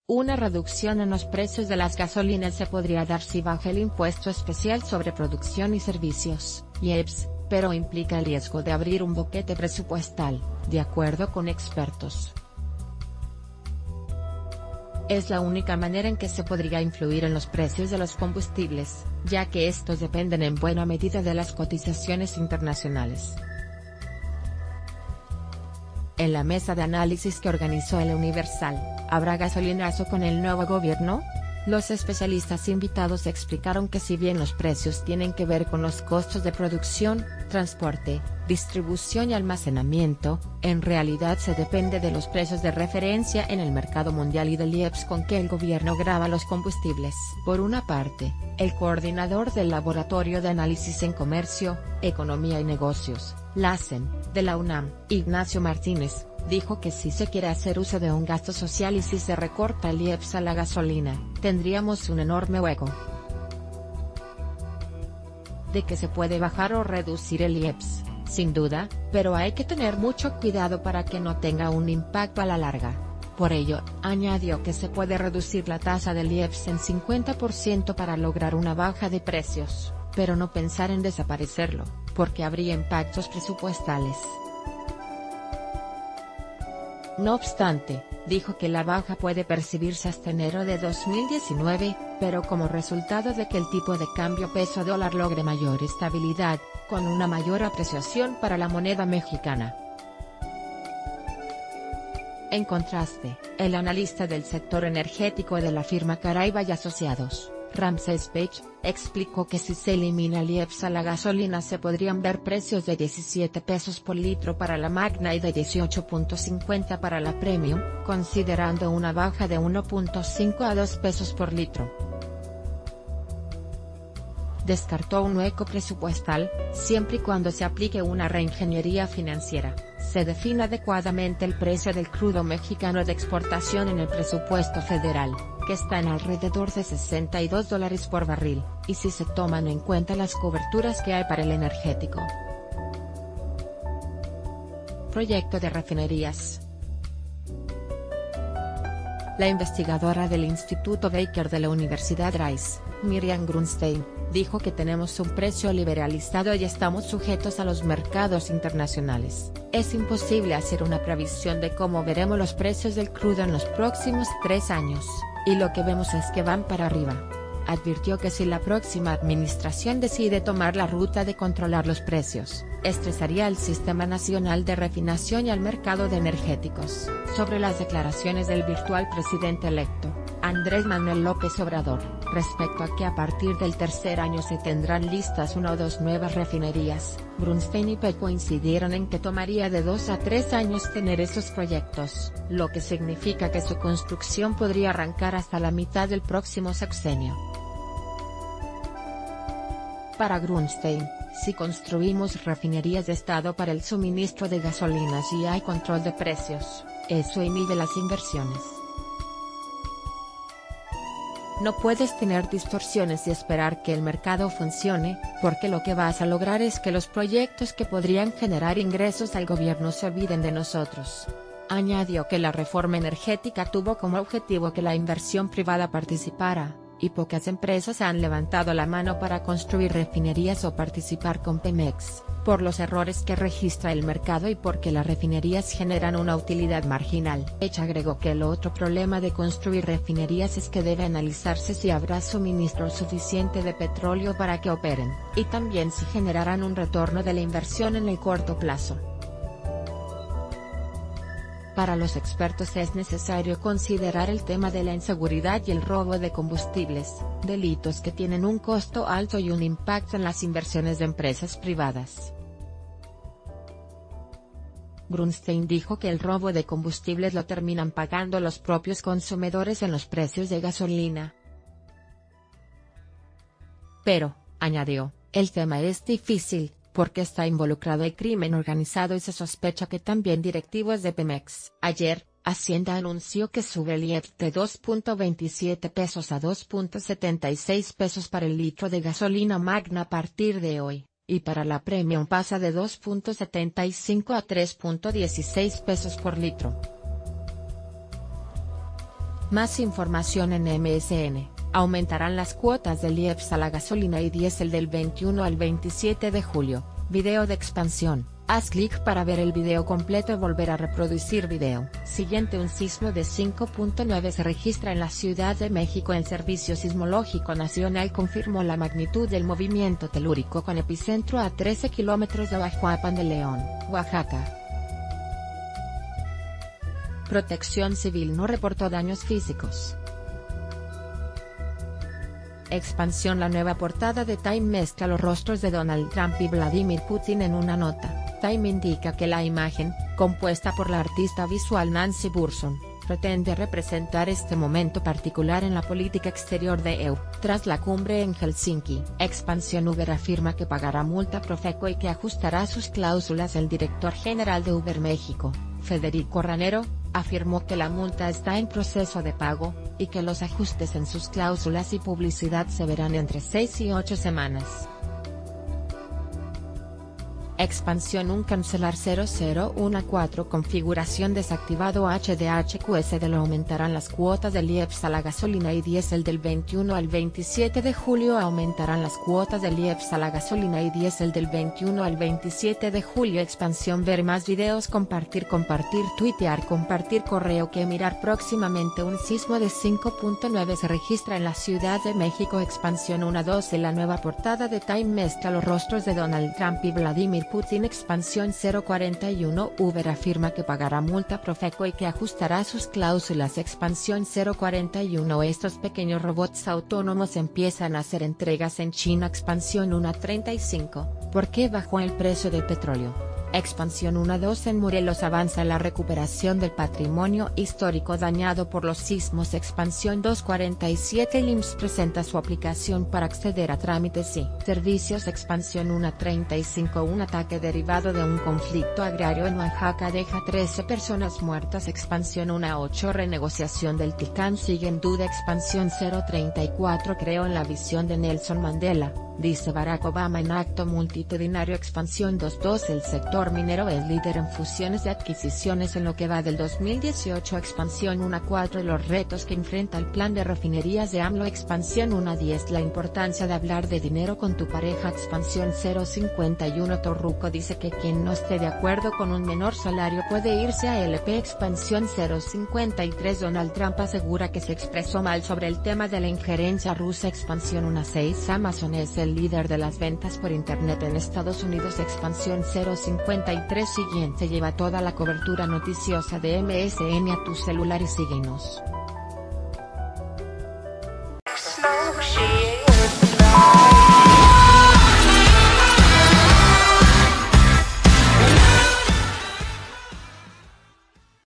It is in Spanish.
Una reducción en los precios de las gasolinas se podría dar si baja el impuesto especial sobre producción y servicios, IEPS, pero implica el riesgo de abrir un boquete presupuestal, de acuerdo con expertos. Es la única manera en que se podría influir en los precios de los combustibles, ya que estos dependen en buena medida de las cotizaciones internacionales. En la mesa de análisis que organizó El Universal, ¿habrá gasolinazo con el nuevo gobierno? Los especialistas invitados explicaron que si bien los precios tienen que ver con los costos de producción, transporte, distribución y almacenamiento, en realidad se depende de los precios de referencia en el mercado mundial y del IEPS con que el gobierno grava los combustibles. Por una parte, el coordinador del Laboratorio de Análisis en Comercio, Economía y Negocios, LACEN, de la UNAM, Ignacio Martínez, dijo que si se quiere hacer uso de un gasto social y si se recorta el IEPS a la gasolina, tendríamos un enorme hueco. De que se puede bajar o reducir el IEPS, sin duda, pero hay que tener mucho cuidado para que no tenga un impacto a la larga. Por ello, añadió que se puede reducir la tasa del IEPS en 50% para lograr una baja de precios, pero no pensar en desaparecerlo, porque habría impactos presupuestales. No obstante, dijo que la baja puede percibirse hasta enero de 2019, pero como resultado de que el tipo de cambio peso-dólar logre mayor estabilidad, con una mayor apreciación para la moneda mexicana. En contraste, el analista del sector energético de la firma Caraiba y Asociados, Ramsés Pech, explicó que si se elimina el IEPS a la gasolina se podrían ver precios de 17 pesos por litro para la Magna y de 18.50 para la Premium, considerando una baja de 1.5 a 2 pesos por litro. Descartó un hueco presupuestal, siempre y cuando se aplique una reingeniería financiera, se define adecuadamente el precio del crudo mexicano de exportación en el presupuesto federal, que está en alrededor de $62 por barril, y si se toman en cuenta las coberturas que hay para el energético. Proyecto de refinerías. La investigadora del Instituto Baker de la Universidad Rice, Miriam Grunstein, dijo que tenemos un precio liberalizado y estamos sujetos a los mercados internacionales. Es imposible hacer una previsión de cómo veremos los precios del crudo en los próximos 3 años, y lo que vemos es que van para arriba. Advirtió que si la próxima administración decide tomar la ruta de controlar los precios, estresaría al Sistema Nacional de Refinación y al mercado de energéticos. Sobre las declaraciones del virtual presidente electo, Andrés Manuel López Obrador, respecto a que a partir del tercer año se tendrán listas 1 o 2 nuevas refinerías, Grunstein y Pech coincidieron en que tomaría de 2 a 3 años tener esos proyectos, lo que significa que su construcción podría arrancar hasta la mitad del próximo sexenio. Para Grunstein, si construimos refinerías de Estado para el suministro de gasolinas y hay control de precios, eso inhibe las inversiones. No puedes tener distorsiones y esperar que el mercado funcione, porque lo que vas a lograr es que los proyectos que podrían generar ingresos al gobierno se olviden de nosotros. Añadió que la reforma energética tuvo como objetivo que la inversión privada participara, y pocas empresas han levantado la mano para construir refinerías o participar con Pemex, por los errores que registra el mercado y porque las refinerías generan una utilidad marginal. Pech agregó que el otro problema de construir refinerías es que debe analizarse si habrá suministro suficiente de petróleo para que operen, y también si generarán un retorno de la inversión en el corto plazo. Para los expertos es necesario considerar el tema de la inseguridad y el robo de combustibles, delitos que tienen un costo alto y un impacto en las inversiones de empresas privadas. Grunstein dijo que el robo de combustibles lo terminan pagando los propios consumidores en los precios de gasolina. Pero, añadió, el tema es difícil, porque está involucrado el crimen organizado y se sospecha que también directivos de Pemex. Ayer, Hacienda anunció que sube el IEPS de 2.27 pesos a 2.76 pesos para el litro de gasolina Magna a partir de hoy, y para la Premium pasa de 2.75 a 3.16 pesos por litro. Más información en MSN. Aumentarán las cuotas del IEPS a la gasolina y diésel del 21 al 27 de julio. Video de expansión. Haz clic para ver el video completo y volver a reproducir video. Siguiente. Un sismo de 5.9 se registra en la Ciudad de México. El Servicio Sismológico Nacional confirmó la magnitud del movimiento telúrico con epicentro a 13 kilómetros de Abajuapan de León, Oaxaca. Protección Civil no reportó daños físicos. Expansión. La nueva portada de Time mezcla los rostros de Donald Trump y Vladimir Putin en una nota. Time indica que la imagen, compuesta por la artista visual Nancy Burson, pretende representar este momento particular en la política exterior de EU, tras la cumbre en Helsinki. Expansión. Uber afirma que pagará multa Profeco y que ajustará sus cláusulas. El director general de Uber México, Federico Ranero, afirmó que la multa está en proceso de pago, y que los ajustes en sus cláusulas y publicidad se verán entre 6 y 8 semanas. Expansión. Un cancelar 0014 configuración desactivado HDHQS de lo aumentarán las cuotas del IEPS a la gasolina y diésel del 21 al 27 de julio. Aumentarán las cuotas del IEPS a la gasolina y diésel del 21 al 27 de julio. Expansión. Ver más videos, compartir, tuitear, compartir correo que mirar próximamente. Un sismo de 5.9 se registra en la Ciudad de México. Expansión. 1.12 La nueva portada de Time mezcla los rostros de Donald Trump y Vladimir Putin. Expansión. 041 Uber afirma que pagará multa Profeco y que ajustará sus cláusulas. Expansión. 041 Estos pequeños robots autónomos empiezan a hacer entregas en China. Expansión. 1.35 ¿Por qué bajó el precio del petróleo? Expansión. 1.2 En Morelos avanza la recuperación del patrimonio histórico dañado por los sismos. Expansión. 2.47 El IMSS presenta su aplicación para acceder a trámites y servicios. Expansión. 1.35 Un ataque derivado de un conflicto agrario en Oaxaca deja 13 personas muertas. Expansión. 1.8 Renegociación del Ticán sigue en duda. Expansión. 0.34 Creo en la visión de Nelson Mandela, dice Barack Obama en acto multitudinario. Expansión. 2.2 El sector minero es líder en fusiones y adquisiciones en lo que va del 2018. Expansión. 1.4 Los retos que enfrenta el plan de refinerías de AMLO. Expansión. 1.10 La importancia de hablar de dinero con tu pareja. Expansión. 0.51 Torruco dice que quien no esté de acuerdo con un menor salario puede irse a LP. Expansión. 0.53 Donald Trump asegura que se expresó mal sobre el tema de la injerencia rusa. Expansión. 1.6 Amazon es el líder de las ventas por Internet en Estados Unidos. Expansión. 0.53 Siguiente lleva toda la cobertura noticiosa de MSN a tu celular y síguenos.